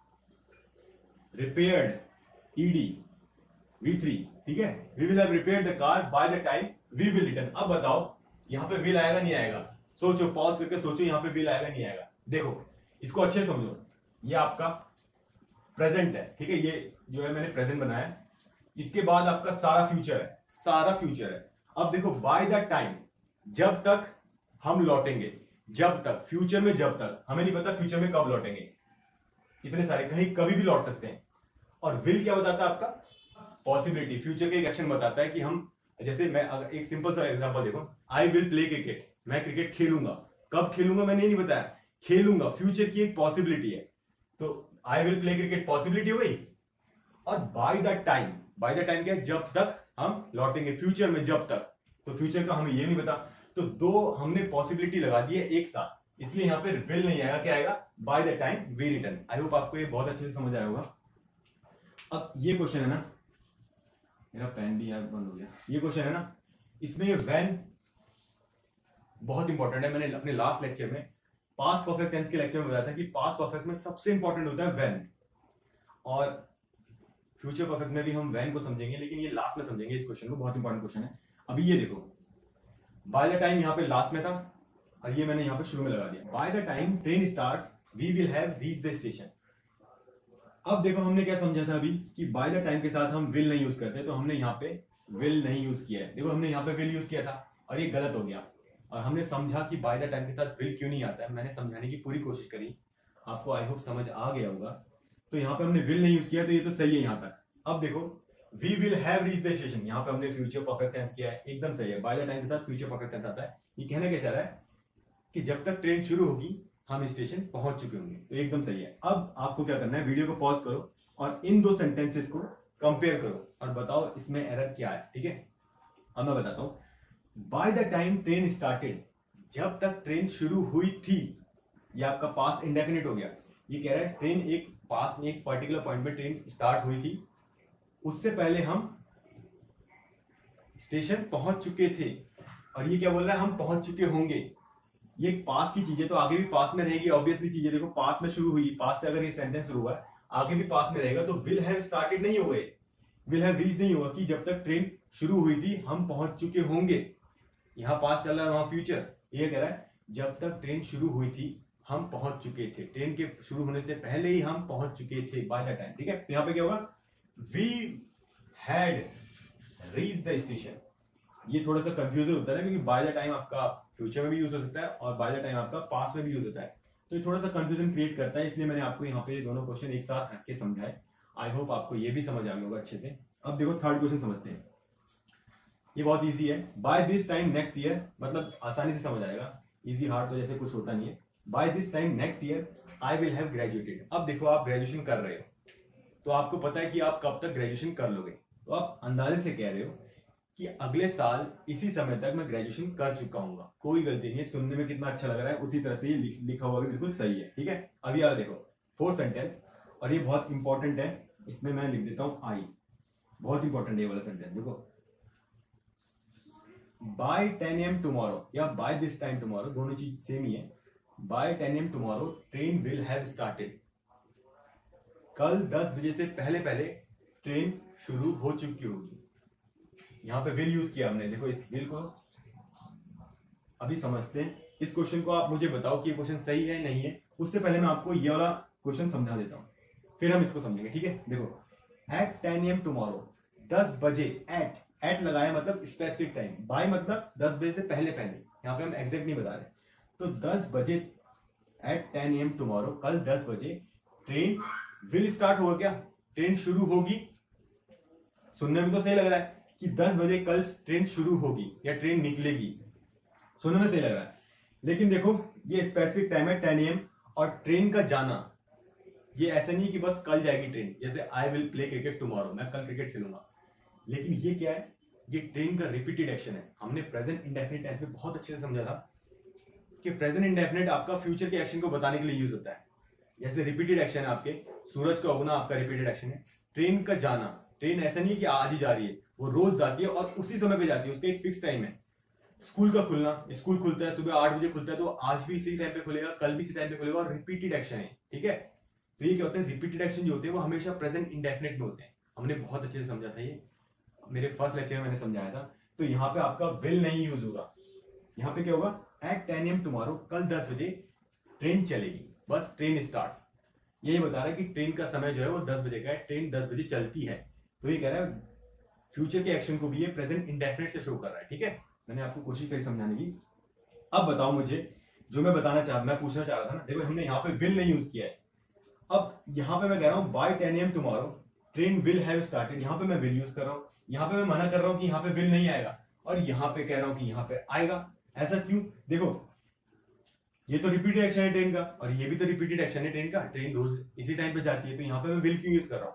repaired ED V three. ठीक है, we will have repaired the car by the time we will return. अब बताओ यहाँ पे विल आएगा नहीं आएगा, सोचो, पॉज करके सोचो, यहाँ पे विल आएगा नहीं आएगा। देखो इसको अच्छे समझो, ये आपका प्रेजेंट है। ठीक है, ये जो है मैंने प्रेजेंट बनाया, इसके बाद आपका सारा फ्यूचर है, सारा फ्यूचर है। अब देखो बाय द टाइम, जब तक हम लौटेंगे, जब तक, फ्यूचर में जब तक, हमें नहीं पता फ्यूचर में कब लौटेंगे, इतने सारे, कहीं कभी भी लौट सकते हैं। और विल क्या बताता है आपका, पॉसिबिलिटी, फ्यूचर के एक एक्शन बताता है कि हम, जैसे मैं अगर एक सिंपल सा एग्जांपल देखो, आई विल प्ले क्रिकेट, मैं क्रिकेट खेलूंगा, कब खेलूंगा मैंने नहीं बताया, खेलूंगा, फ्यूचर की एक पॉसिबिलिटी है। तो I will play cricket possibility हो गई। और by the time, by the time क्या है, जब तक हम लौटेंगे, फ्यूचर में जब तक, तो फ्यूचर का हमें ये नहीं पता। तो दो हमने पॉसिबिलिटी लगा दी है एक साथ, इसलिए यहाँ पे विल नहीं आएगा, क्या आएगा, by the time we return. I hope आपको ये बहुत अच्छे से समझ आया होगा। अब ये क्वेश्चन है ना, मेरा पेन भी यार बंद हो गया, ये क्वेश्चन है ना, इसमें व्हेन बहुत इंपॉर्टेंट है। मैंने अपने लास्ट लेक्चर में पास्ट परफेक्ट टेंस के लेक्चर में बताया था कि पास्ट परफेक्ट में सबसे इंपॉर्टेंट होता है व्हेन, और फ्यूचर परफेक्ट में भी हम व्हेन को समझेंगे, लेकिन ये लास्ट में समझेंगे इस क्वेश्चन को, बहुत इंपॉर्टेंट क्वेश्चन है। अभी ये देखो, बाय द टाइम यहाँ पे लास्ट में था, और ये मैंने यहाँ पे शुरू में लगा दिया। By the time train starts we will have reached the station. अब देखो हमने क्या समझा था अभी, कि बाय द टाइम के साथ हम विल नहीं यूज करते, तो हमने यहाँ पे विल नहीं यूज किया है। देखो हमने यहाँ पे विल यूज किया था, और ये गलत हो गया, और हमने समझा कि बाय द टाइम के साथ विल क्यों नहीं आता है। मैंने समझाने की पूरी कोशिश करी, आपको आई होप समझ आ गया होगा। तो यहाँ पे हमने विल नहीं यूज किया, तो ये तो सही है यहाँ तक। अब देखो we will have reached the station, यहाँ पे हमने फ्यूचर परफेक्ट टेंस किया है, एकदम सही है। बाय द टाइम के साथ फ्यूचर परफेक्ट टेंस आता है। ये कहना क्या चाह रहा है कि जब तक ट्रेन शुरू होगी हम स्टेशन पहुंच चुके होंगे, तो एकदम सही है। अब आपको क्या करना है, वीडियो को पॉज करो और इन दो सेंटेंसेस को कंपेयर करो और बताओ इसमें एरर क्या है। ठीक है, अब मैं बताता हूं। By the time train started, जब तक ट्रेन शुरू हुई थी, ये आपका पास्ट इंडेफिनिट हो गया। ये कह रहा है ट्रेन एक पास में एक पर्टिकुलर पॉइंट पे ट्रेन स्टार्ट हुई थी, उससे पहले हम स्टेशन पहुंच चुके थे। और ये क्या बोल रहा है, हम पहुंच चुके होंगे। ये पास की चीज है तो आगे भी पास में रहेगी, ऑब्वियसली चीज है। देखो पास में शुरू हुई, पास से अगर ये सेंटेंस शुरू हुआ है आगे भी पास में रहेगा, तो विल हैव स्टार्टेड नहीं होगा, विल हैव रीच नहीं होगा कि जब तक ट्रेन शुरू हुई थी हम पहुंच चुके होंगे। यहाँ पास चल रहा है, वहां फ्यूचर। ये कह रहा है जब तक ट्रेन शुरू हुई थी हम पहुंच चुके थे, ट्रेन के शुरू होने से पहले ही हम पहुंच चुके थे बाय द टाइम। ठीक है, तो यहाँ पे क्या होगा, we had reach the station. ये थोड़ा सा कंफ्यूजन होता है क्योंकि बाय द टाइम आपका फ्यूचर में भी यूज हो सकता है और बाय द टाइम आपका पास्ट में भी यूज होता है, तो ये थोड़ा सा कंफ्यूजन क्रिएट करता है। इसलिए मैंने आपको यहाँ पे दोनों क्वेश्चन एक साथ रख के समझाए। आई होप आपको ये भी समझ आ गया होगा अच्छे से। अब देखो थर्ड क्वेश्चन समझते हैं, ये बहुत इजी है। By this time next year, मतलब आसानी से समझ आएगा, इजी हार्ड तो जैसे कुछ होता नहीं है। By this time next year I will have graduated. अब देखो आप ग्रेजुएशन कर रहे हो तो आपको पता है कि आप कब तक ग्रेजुएशन कर लोगे, तो आप अंदाजे से कह रहे हो कि अगले साल इसी समय तक मैं ग्रेजुएशन कर चुका हूँ। कोई गलती नहीं है, सुनने में कितना अच्छा लग रहा है उसी तरह से ये लिखा हुआ भी बिल्कुल सही है। ठीक है, अभी यार देखो फोर्थ सेंटेंस, और ये बहुत इंपॉर्टेंट है, इसमें मैं लिख देता हूं आई, बहुत इंपॉर्टेंट है ये वाला सेंटेंस। देखो बाय टेन एम टुमारो या बाय दिस टाइम टुमारो, दोनों चीज सेम ही है। By ten M tomorrow train will have started. कल दस बजे से पहले पहले ट्रेन शुरू हो चुकी होगी। यहां पे विल यूज किया हमने, देखो इस विल को अभी समझते हैं। इस क्वेश्चन को आप मुझे बताओ कि ये क्वेश्चन सही है नहीं है, उससे पहले मैं आपको ये वाला क्वेश्चन समझा देता हूं, फिर हम इसको समझेंगे। ठीक है, देखो एट टेन एम टुमारो, दस बजे, एट एट लगाया मतलब स्पेसिफिक टाइम, बाय मतलब दस बजे से पहले पहले, यहाँ पे हम एग्जैक्ट नहीं बता रहे, तो दस बजे एट टेन एम टुमारो, कल दस बजे ट्रेन विल स्टार्ट होगा। क्या ट्रेन शुरू होगी? सुनने में तो सही लग रहा है कि दस बजे कल ट्रेन शुरू होगी या ट्रेन निकलेगी, सुनने में सही लग रहा है, लेकिन देखो ये स्पेसिफिक टाइम है टेन एम, और ट्रेन का जाना ये ऐसा नहीं कि बस कल जाएगी ट्रेन, जैसे I will play cricket tomorrow, मैं कल क्रिकेट खेलूंगा, लेकिन ये क्या है, ये ट्रेन का रिपीटेड एक्शन है। हमने प्रेजेंट इंडेफिनिट टेंस में बहुत अच्छे से समझा था कि प्रेजेंट इंडेफिनिट आपका फ्यूचर के एक्शन को बताने के लिए यूज होता है। जैसे रिपीटेड एक्शन है आपके, सूरज का उगना आपका रिपीटेड एक्शन है, ट्रेन का जाना, ट्रेन ऐसा नहीं कि आज ही जा रही है, वो रोज जाती है और उसी समय पे जाती है, उसका एक फिक्स टाइम है। स्कूल का खुलना, स्कूल खुलता है सुबह आठ बजे खुलता है, तो आज भी इसी टाइम पे खुलेगा, कल भी इसी टाइम पे खुलेगा, और रिपीटेड एक्शन है। ठीक है, तो ये क्या होता है, रिपीटेड एक्शन जो होते हैं वो हमेशा प्रेजेंट इंडेफिनिट में होते हैं। हमने बहुत अच्छे से समझा था, ये मेरे फर्स्ट लेक्चर में मैंने समझाया था। तो यहाँ पे आपका विल नहीं यूज होगा, यहाँ पे क्या होगा, एट टेन एम टुमारो, कल दस बजे ट्रेन चलेगी, बस ट्रेन स्टार्ट्स। यही बता रहा है कि ट्रेन का समय जो है वो दस बजे का है, ट्रेन दस बजे चलती है। तो ये कह रहा है फ्यूचर के एक्शन को भी ये प्रेजेंट इंडेफिनिट से शो कर रहा है। ठीक है, मैंने आपको कोशिश करी समझाने की। अब बताओ मुझे, जो मैं बताना चाह मैं पूछना चाह रहा था ना, देखो हमने यहाँ पे विल नहीं यूज किया है। अब यहाँ पे मैं कह रहा हूँ by ten M tomorrow train will have started, यहाँ पे मैं विल यूज कर रहा हूँ, यहाँ पे मैं मना कर रहा हूँ कि यहाँ पे विल नहीं आएगा, और यहाँ पे कह रहा हूँ कि यहाँ पे आएगा। ऐसा क्यों? देखो ये तो रिपीटेड एक्शन है ट्रेन का, और ये भी तो रिपीटेड एक्शन है ट्रेन का, ट्रेन रोज इसी टाइम पे जाती है, तो यहाँ पे मैं विल क्यों यूज कर रहा हूँ?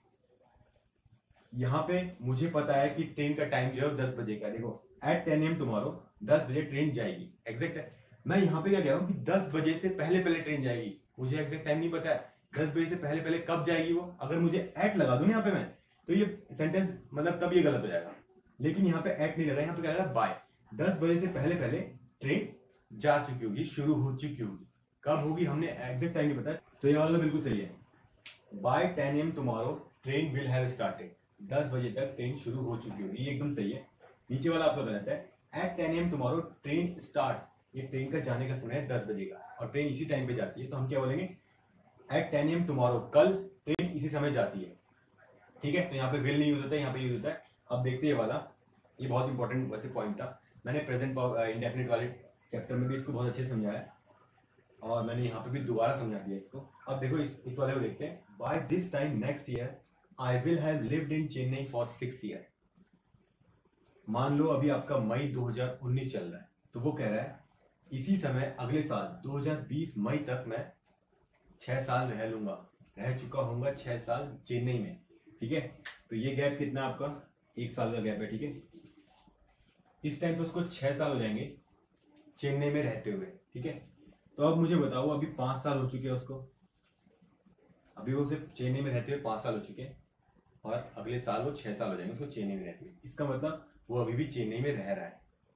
यहाँ पे मुझे पता है कि ट्रेन का टाइम जो है दस बजे का। देखो एट टेन एम टुमारो, दस बजे ट्रेन जाएगी, एग्जैक्ट है। मैं यहाँ पे क्या कह रहा हूँ कि दस बजे से पहले पहले ट्रेन जाएगी, मुझे एग्जैक्ट टाइम नहीं पता है, दस बजे से पहले पहले कब जाएगी वो। अगर मुझे एट लगा दूं यहाँ पे मैं, तो ये सेंटेंस मतलब तब ये गलत हो जाएगा, लेकिन यहाँ पे एट नहीं लगा, यहाँ पे क्या लगा, बाय, दस बजे से पहले पहले ट्रेन जा चुकी होगी, शुरू हो चुकी होगी। कब होगी हमने एग्जैक्ट टाइम नहीं बताया, तो ये वाला बिल्कुल सही है। By ten M tomorrow train will have started, दस बजे तक ट्रेन शुरू हो चुकी होगी, ये एकदम सही है। नीचे वाला आपका गलत है, at ten M tomorrow train starts, ये ट्रेन का जाने का समय है दस बजे का, और ट्रेन इसी टाइम पे जाती है, तो हम क्या बोलेंगे, एट टेन एम टुमारो, कल ट्रेन इसी समय जाती है। ठीक है, तो यहाँ पे विल नहीं यूज होता है, यहाँ पे यूज होता है। अब देखते हैं ये वाला, ये बहुत इंपॉर्टेंट वैसे पॉइंट था, मैंने प्रेजेंट इंडेफिनिट वाले चैप्टर में भी इसको बहुत अच्छे से समझाया, और मैंने यहाँ पे भी दोबारा समझा दिया इसको। अब देखो इस इस वाले को देखते हैं, by this time next year I will have lived in Chennai for six year. मान लो अभी आपका मई दो हज़ार उन्नीस चल रहा है, तो वो कह रहा है इसी समय अगले साल दो हज़ार बीस मई तक मैं छह साल रह लूंगा, रह चुका हूंगा छह साल चेन्नई में। ठीक है, तो ये गैप कितना आपका, एक साल का गैप है। ठीक है, इस टाइम पे उसको छह साल हो जाएंगे चेन्नई में रहते हुए। ठीक है, तो अब मुझे बताओ, अभी पांच साल हो चुके हैं उसको, अभी वो सिर्फ चेन्नई में रहते हुए पांच साल हो चुके हैं, और अगले साल वो छह साल हो जाएंगे उसको चेन्नई में रहते हुए। इसका मतलब वो अभी भी चेन्नई में रह रहा है।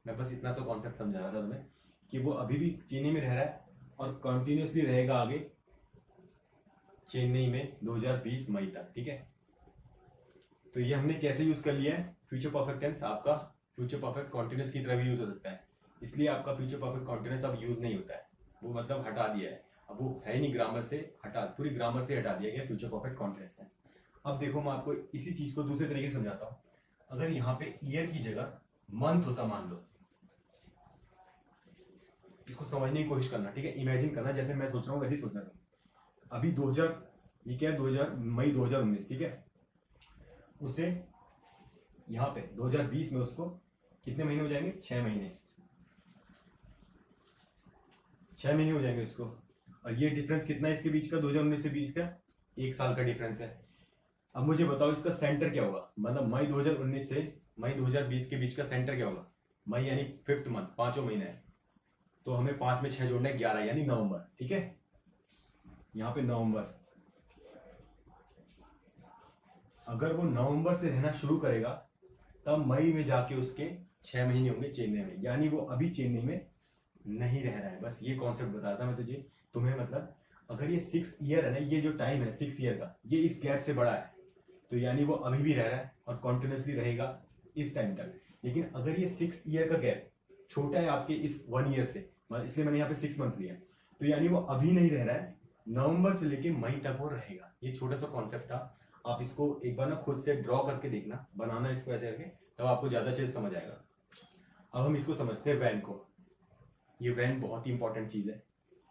मैं बस इतना सा कॉन्सेप्ट समझा रहा था तुम्हें कि वो अभी भी चेन्नई में रह रहा है और कंटिन्यूसली रहेगा आगे चेन्नई में दो हज़ार बीस मई तक, ठीक है। तो ये हमने कैसे यूज कर लिया है, फ्यूचर परफेक्ट टेंस आपका फ्यूचर परफेक्ट कॉन्टिन्यूस की तरह भी यूज हो सकता है, इसलिए आपका फ्यूचर परफेक्ट कॉन्टिन्यूस अब यूज नहीं होता है, वो मतलब हटा दिया है, अब वो है नहीं, ग्रामर से हटा पूरी ग्रामर से हटा दिया गया फ्यूचर परफेक्ट कॉन्टिन्यूस टेंस। अब देखो मैं आपको इसी चीज को दूसरे तरीके से समझाता हूँ। अगर यहाँ पे ईयर की जगह मंथ होता मान लो, इसको समझने की कोशिश करना, ठीक है, इमेजिन करना जैसे मैं सोच रहा हूँ वैसे ही सोचना था। अभी दो हज़ार ये क्या है दो हज़ार मई दो हज़ार उन्नीस, ठीक है, उसे यहाँ पे दो हज़ार बीस में उसको कितने महीने हो जाएंगे, छह महीने छह महीने हो जाएंगे उसको। और ये डिफरेंस कितना है इसके बीच का, दो हज़ार उन्नीस से बीच का एक साल का डिफरेंस है। अब मुझे बताओ इसका सेंटर क्या होगा, मतलब मई दो हज़ार उन्नीस से मई दो हज़ार बीस के बीच का सेंटर क्या होगा। मई यानी फिफ्थ मंथ, पांचों महीने है, तो हमें पांच में छह जोड़ना है, ग्यारह यानी नवंबर, ठीक है। यहाँ पे नवंबर, अगर वो नवंबर से रहना शुरू करेगा तब मई में जाके उसके छह महीने होंगे चेन्नई में, यानी वो अभी चेन्नई में नहीं रह रहा है। बस ये कॉन्सेप्ट बताया था मैं तुझे तुम्हें, मतलब अगर ये सिक्स ईयर है ना, ये जो टाइम है सिक्स ईयर का, ये इस गैप से बड़ा है, तो यानी वो अभी भी रह रहा है और कॉन्टिन्यूसली रहेगा इस टाइम तक। लेकिन अगर ये सिक्स ईयर का गैप छोटा है आपके इस वन ईयर से, इसलिए मैंने यहाँ पे सिक्स मंथ लिया, तो यानी वो अभी नहीं रह रहा है, नवंबर से लेके मई तक वो रहेगा। ये छोटा सा कॉन्सेप्ट था, आप इसको एक बार ना खुद से ड्रॉ करके देखना, बनाना इसको ऐसे करके, तब आपको ज्यादा चीज समझ आएगा। अब हम इसको समझते हैं वैन को। ये वैन बहुत ही इंपॉर्टेंट चीज है,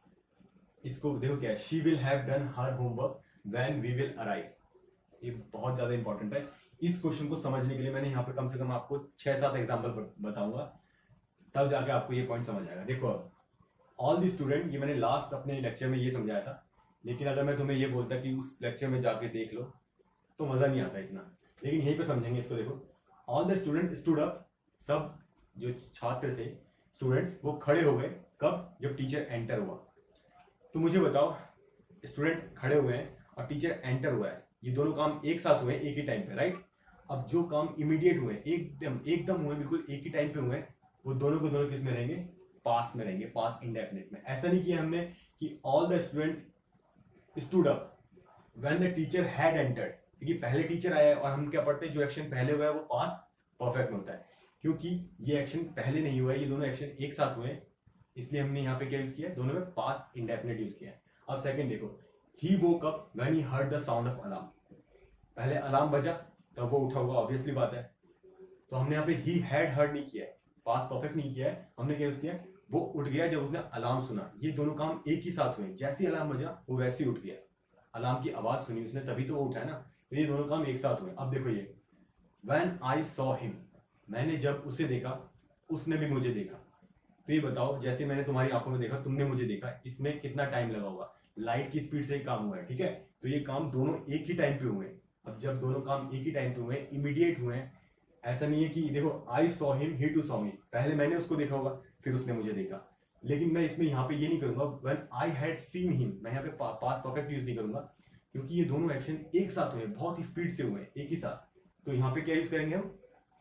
इसको देखो क्या है, she will have done her homework when we will arrive, ये बहुत ज्यादा इंपॉर्टेंट है। इस क्वेश्चन को समझने के लिए मैंने यहाँ पे कम से कम आपको छह सात एग्जाम्पल बताऊंगा, तब जाके आपको ये पॉइंट समझ आएगा। देखो अब ऑल दी स्टूडेंट, ये मैंने लास्ट अपने लेक्चर में ये समझाया था, लेकिन अगर मैं तुम्हें ये बोलता कि उस लेक्चर में जाके देख लो तो मजा नहीं आता इतना, लेकिन यहीं पे समझेंगे इसको। देखो all the student stood up, सब जो छात्र थे स्टूडेंट्स वो खड़े हो गए, कब, जब टीचर एंटर हुआ। तो मुझे बताओ स्टूडेंट खड़े हुए हैं और टीचर एंटर हुआ है, ये दोनों काम एक साथ हुए एक ही टाइम पे, राइट। अब जो काम इमीडिएट हुए, एकदम एकदम हुए, बिल्कुल एक ही टाइम पे हुए, वो दोनों को दोनों किस में रहेंगे, पास में रहेंगे, पास इंडेफिनिट में। ऐसा नहीं किया हमने कि all the student stood up when the teacher had entered, क्योंकि पहले टीचर आया है और हम क्या पढ़ते हैं, जो एक्शन पहले हुआ है वो पास परफेक्ट में होता है, क्योंकि ये एक्शन पहले नहीं हुआ है, ये दोनों एक्शन एक साथ हुए, इसलिए हमने यहाँ पे क्या यूज किया, दोनों में पास इंडेफिनिट यूज किया है। अब सेकंड देखो, he woke up when he heard the sound of alarm, पहले अलार्म बजा तब वो उठा होगा, ऑब्वियसली बात है। तो हमने यहाँ पे ही हैड हर्ड नहीं किया है, पास परफेक्ट नहीं किया है, हमने क्या यूज किया, वो उठ गया जब उसने अलार्म सुना। ये दोनों काम एक ही साथ हुए, जैसे ही अलार्म बजा वो वैसे ही उठ गया, अलार्म की आवाज सुनी उसने तभी तो वो उठा है ना, तो ये दोनों काम एक साथ हुए। अब देखो ये व्हेन आई सॉ हिम, मैंने जब उसे देखा उसने भी मुझे देखा। तो ये बताओ, जैसे मैंने तुम्हारी आंखों में देखा तुमने मुझे देखा, इसमें कितना टाइम लगा होगा, लाइट की स्पीड से ही काम हुआ है, ठीक है। तो ये काम दोनों एक ही टाइम पे हुए। अब जब दोनों काम एक ही टाइम पे हुए, इमीडिएट हुए, ऐसा नहीं है कि देखो I saw him he too saw me, पहले मैंने उसको देखा होगा फिर उसने मुझे देखा, लेकिन मैं इसमें यहाँ पे ये नहीं करूंगा when I had seen him, मैं यहाँ पे पा, पास परफेक्ट यूज नहीं करूंगा, क्योंकि ये दोनों एक्शन एक साथ हुए, बहुत ही स्पीड से हुए एक ही साथ। तो यहाँ पे क्या यूज करेंगे हम,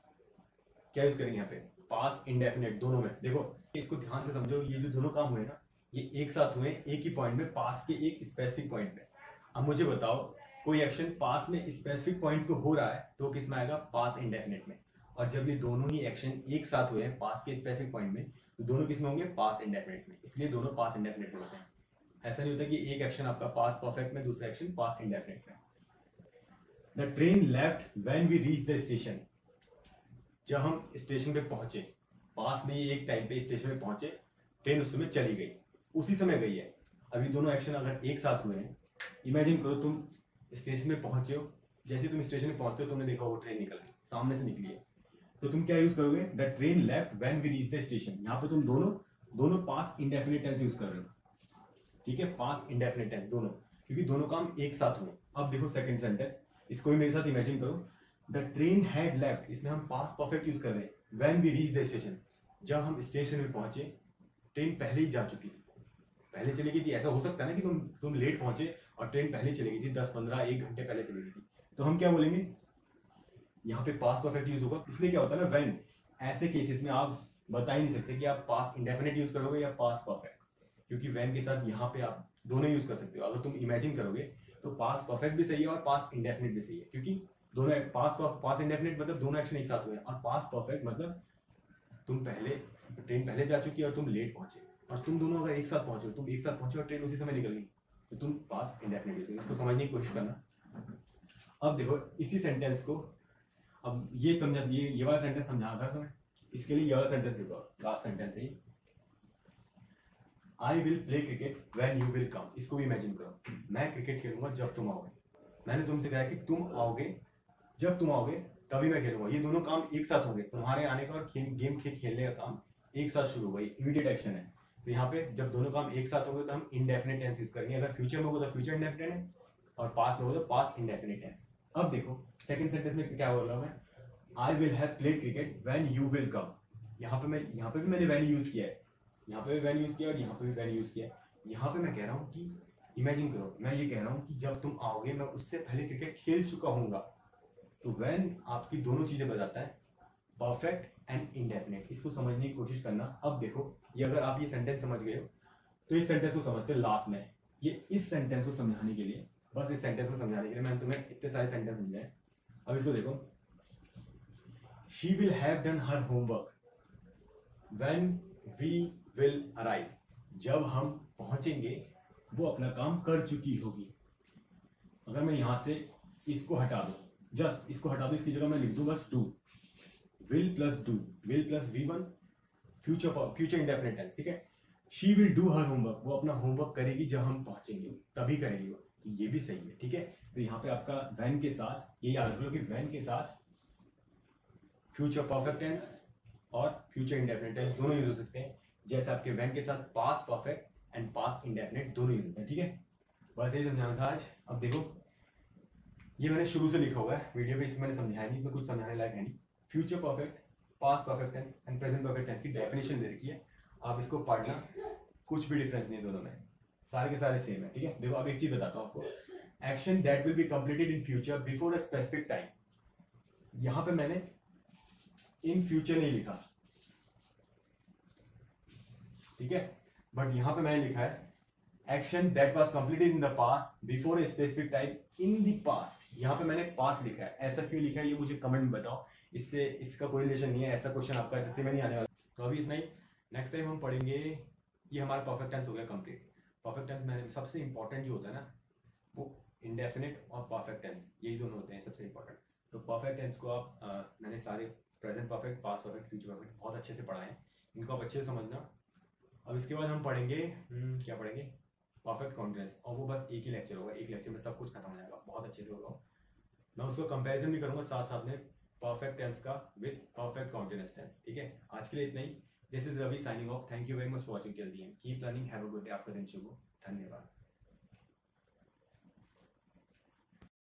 क्या यूज करेंगे यहाँ पे, पास इंडेफिनिट दोनों में। देखो इसको ध्यान से समझो, ये जो दोनों काम हुए ना, ये एक साथ हुए एक ही पॉइंट में, पास के एक स्पेसिफिक पॉइंट पे। अब मुझे बताओ कोई एक्शन पास में स्पेसिफिक पॉइंट पे हो रहा है तो किस में आएगा, पास इंडेफिनिट में। और जब ये दोनों ही एक्शन एक साथ हुए हैं पास के स्पेसिफिक पॉइंट में, तो दोनों किस में होंगे, पास इंडेफिनिट में, इसलिए दोनों पास इंडेफिनिट में होते हैं। ऐसा नहीं होता कि एक एक्शन आपका पास परफेक्ट में, दूसरा एक्शन पास इंडेफिनिट में। The train left when we reach the station, जब हम स्टेशन पे पहुंचे, पास में एक टाइम पे स्टेशन पे पहुंचे, ट्रेन उस समय चली गई, उसी समय गई है। अभी दोनों एक्शन अगर एक साथ हुए हैं, इमेजिन करो तुम स्टेशन में पहुंचे हो, जैसे तुम स्टेशन में पहुंचते हो तुमने देखा वो ट्रेन निकल गई, सामने से निकली है, तो तुम क्या यूज करोगे, the train left when we reach the station. यहाँ पे तुम दोनों दोनों पास इंडेफिनिट टेंस यूज कर रहे हो, ठीक है, पास इंडेफिनिट टेंस दोनों, क्योंकि दोनों काम एक साथ हुए। अब देखो सेकंड सेंटेंस, इसको भी मेरे साथ इमेजिन करो, द ट्रेन हैड लेफ्ट, इसमें हम पास परफेक्ट यूज कर रहे हैं, when we reach the station, जब हम स्टेशन में पहुंचे, ट्रेन पहले ही जा चुकी थी, पहले चली गई थी। ऐसा हो सकता है ना कि तुम तुम लेट पहुंचे और ट्रेन पहले चली गई थी, दस पंद्रह एक घंटे पहले चली गई थी, तो हम क्या बोलेंगे, यहाँ पे पास परफेक्ट यूज होगा। इसलिए क्या होता है ना, व्हेन, ऐसे केसेस में आप बता ही नहीं सकते कि आप पास इंडेफिनिट यूज करोगे या पास परफेक्ट, क्योंकि वैन के साथ यहाँ पे आप दोनों यूज कर सकते हो। अगर तुम इमेजिन करोगे तो पास परफेक्ट भी सही है और पास इंडेफिनिट भी सही है, क्योंकि दोनों पास पास इंडेफिनिट मतलब दोनों एक्शन एक साथ हुए, और पास परफेक्ट मतलब तुम पहले ट्रेन पहले जा चुकी है और तुम लेट पहुंचे, और तुम दोनों अगर एक साथ पहुंचे, तुम एक साथ पहुंचे और ट्रेन उसी समय निकल गई, तो तुम पास इंडेफिनिट यूज। इसको समझने की कोशिश करना। अब देखो इसी सेंटेंस को, अब ये समझा, ये ये वाला सेंटेंस समझा था तुम्हें, इसके लिए ये वाला सेंटेंस लिखो, लास्ट सेंटेंस है I will play cricket when you will come. इसको भी इमेजिन करो, मैं क्रिकेट खेलूंगा जब तुम आओगे। मैंने तुमसे कहा कि तुम आओगे, जब तुम आओगे तभी मैं खेलूंगा। ये दोनों काम एक साथ होंगे, तुम्हारे आने का और गेम खे, खेलने का काम एक साथ शुरू होगा, इमीडिएट एक्शन है। तो यहाँ पे जब दोनों काम एक साथ होंगे तो हम इंडेफिनिट टेंस यूज करेंगे। अगर फ्यूचर में होगा तो फ्यूचर इंडेफिनिट है, और पास्ट में होगा तो पास्ट इंडेफिनिट टेंस। अब देखो सेकंड सेंटेंस में क्या बोल रहा हूँ मैं, I will have played cricket when you will come. यहाँ पे मैं यहाँ पे भी मैंने व्हेन यूज किया है, यहाँ पे भी व्हेन यूज किया और यहाँ पे भी व्हेन यूज किया है। यहाँ पे मैं कह रहा हूँ कि इमेजिन करो, मैं ये कह रहा हूँ कि जब तुम आओगे मैं उससे पहले क्रिकेट खेल चुका हूँगा। तो व्हेन आपकी दोनों चीजें बताता है, परफेक्ट एंड इंडेफिनिट। इसको समझने की कोशिश करना। अब देखो ये अगर आप ये सेंटेंस समझ गए हो तो इस सेंटेंस को समझते हो लास्ट में। ये इस सेंटेंस को समझाने के लिए, बस इस सेंटेंस को समझाने के लिए मैंने तुम्हें इतने सारे सेंटेंस समझाए। अब इसको देखो, she will have done her homework when we will arrive. जब हम पहुंचेंगे वो अपना काम कर चुकी होगी। अगर मैं यहां से इसको हटा दूं, जस्ट इसको हटा दूं, इसकी जगह मैं लिख दूं बस do, will plus do, will plus V one, future future indefinite tense, ठीक है। She will do her homework, वो अपना होमवर्क करेगी जब हम पहुंचेंगे, तभी करेगी वो। तो ये भी सही है, ठीक है। तो यहाँ पे आपका व्हेन के साथ ये याद रख लो कि व्हेन के साथ फ्यूचर परफेक्ट टेंस और फ्यूचर इंडेफिनिट टेंस दोनों यूज हो सकते हैं, जैसे आपके व्हेन के साथ past perfect and past indefinite दोनों यूज होते हैं, ठीक है। बस यही समझाना था आज। अब देखो ये मैंने शुरू से लिखा हुआ है वीडियो पे, इसमें मैंने समझाया नहीं, इसमें कुछ समझाने लायक है नहीं। Future perfect, past perfect tense and present perfect tense की डेफिनेशन दे रखी है, आप इसको पढ़ना, कुछ भी डिफरेंस नहीं है दोनों में, सारे के सारे सेम है, ठीक है। देखो अब एक चीज बताता हूँ आपको, action that will be completed in future before a specific time. यहां पे मैंने इन फ्यूचर नहीं लिखा, ठीक है, बट यहां पे मैंने लिखा है action that was completed in the past before a specific time in the past. यहां पे मैंने पास्ट लिखा है, ऐसा क्यों लिखा है ये मुझे कमेंट में बताओ, इससे इसका कोई रिलेशन नहीं है, ऐसा क्वेश्चन आपका एसएससी में नहीं आने वाला। तो अभी इतना ही, नेक्स्ट टाइम हम पढ़ेंगे, ये हमारा परफेक्ट टेंस हो गया कंप्लीट। परफेक्ट टेंस में सबसे इंपॉर्टेंट जो होता है ना वो इंडेफिनिट और परफेक्ट टेंस, यही दोनों होते हैं सबसे इंपॉर्टेंट। तो परफेक्ट टेंस को आप आ, मैंने सारे present perfect, past perfect, future perfect बहुत अच्छे से पढ़ाए हैं, इनको आप अच्छे से समझना। अब इसके बाद हम पढ़ेंगे क्या पढ़ेंगे, परफेक्ट कॉन्फिडेंस, और वो बस एक ही लेक्चर होगा, एक लेक्चर में सब कुछ खत्म हो जाएगा, बहुत अच्छे से होगा। मैं उसको कंपैरिजन भी करूंगा साथ साथ में परफेक्ट टेंस का विद परफेक्ट कॉन्फिडेंस टेंस, ठीक है। आज के लिए इतना ही। This is Ravi signing off, thank you very much for watching till the end, keep learning, have a good day, आपका दिन शुभ हो, धन्यवाद।